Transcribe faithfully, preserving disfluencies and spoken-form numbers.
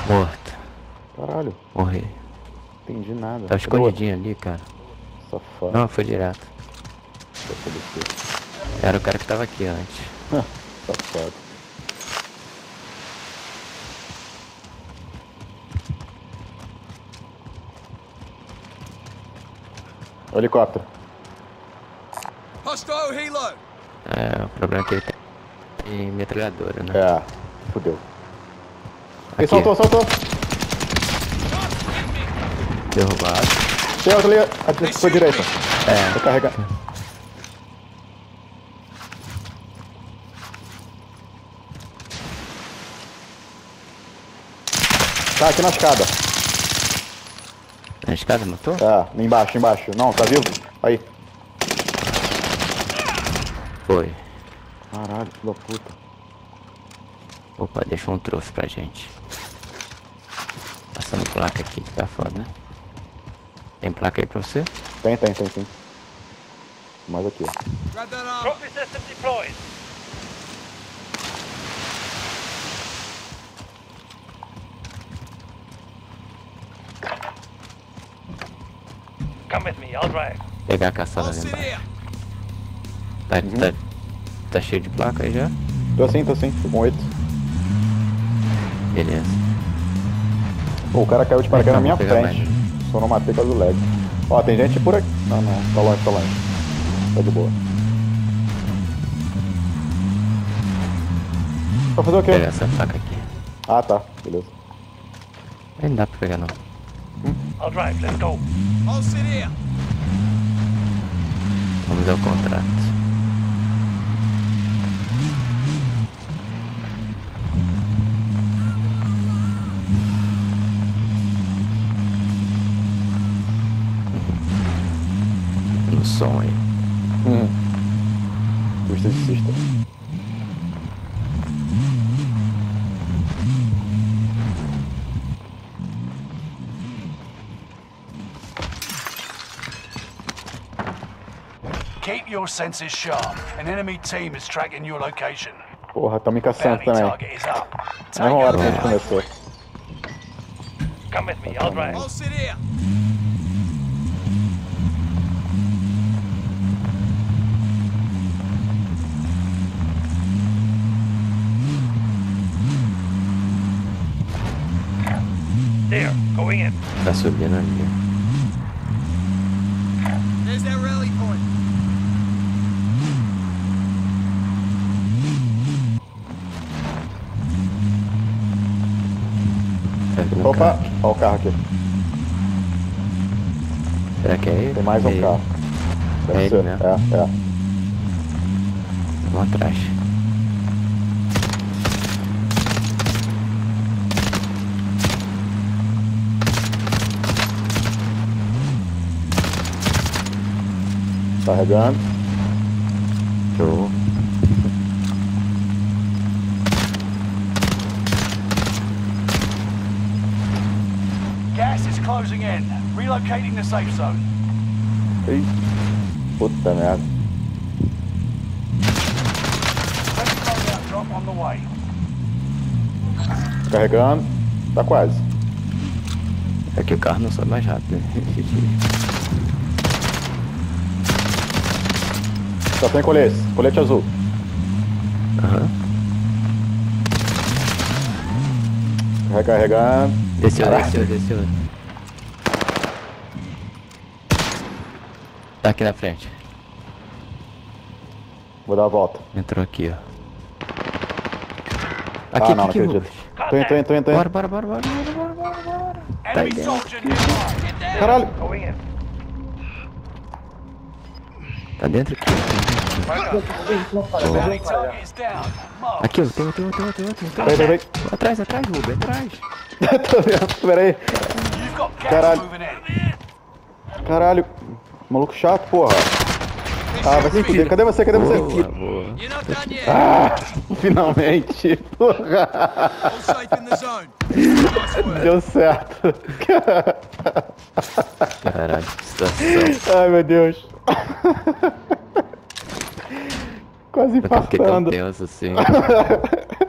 Morto. Caralho, Morri. entendi nada. Tava escondidinho ali, cara. Safado. Não, foi direto. Deixa eu descer. Era o cara que tava aqui antes. Safado. O helicóptero. Hostile helo. É, o problema é que ele tem metralhadora, né? É, fudeu. Ele Aqui. saltou, saltou. Derrubado. Tem outro ali, ali foi direita. É. Vou carregar. Tá aqui na escada. Na escada matou? É, embaixo, embaixo. Não, tá vivo? Aí. Foi. Caralho, filho da puta. Opa, deixou um troço pra gente. Passando placa aqui, que tá foda, né? Tem placa aí pra você? Tem, tem, tem, tem. Mais aqui, ó. Grab that arm. Trophy system deployed. Come with me, I'll drive. Pegar a caçada I'll ali sit embaixo. here. Tá, Uhum. tá, tá cheio de placa aí já? Tô assim, tô assim, tô com oito. Beleza. Pô, o cara caiu de paraquedas na minha Vou pegar frente. Só não matei por causa do lag. Ó, tem gente por aqui. Não, não, tá longe, tá longe. Tá de boa. Vai fazer o quê? Vou pegar essa placa aqui. Ah, tá, beleza. Aí não dá pra pegar não. I'll drive, let's go. I'll sit here. Vamos dar o contrato. No som aí. Hum. Custa de cista. Keep your senses sharp. An enemy team is tracking your location. Porra, tá me caçando Bounty também. target is up. Take Mesma hora que a it gente down. começou. Come with me, I'll drive. I'll sit here. There, going in. Tá subindo ali. There's that rally point. Tá vindo um Opa, carro aqui. ó o carro aqui. Será que é ele? Tem mais um É ele. carro. Deve É ele ser. mesmo? É, é. Vamos atrás. Carregando. Show. Gas is closing in. Relocating the safe zone. Ih, puta merda. Friendly loadout drop on the way. Carregando. Tá quase. É que o carro não sobe mais rápido. Só tem colete. Colete azul. Aham. Recarregando. Desceu, Caraca. desceu, desceu. Tá aqui na frente. Vou dar a volta. Entrou aqui, ó. Ah, Aqui, não, aqui, não aqui. acredito. Tô indo, tô indo, tô indo, tô indo. Bora, bora, bora, bora, bora, bora, bora, bora. Tá aí Enemy dentro. soldier nearby. Caralho. Going in. Tá dentro aqui. Bounty target is down. Mark. Aqui, ó. Tem outro, tem outro, tem outro, tem outro. Peraí, peraí, Atrás, atrás, Ruben, atrás. peraí. Tô vendo, peraí. You've got gas Caralho. moving in. Caralho. Maluco chato, porra. Ah, vai se fuder. Cadê você? Cadê você? Boa, boa. You're not done yet. Ah, finalmente. Porra. All safe in the zone. Nice work. Deu certo. Caralho, que situação. Ai, meu Deus. Quase Eu fiquei tão infartando. tenso assim.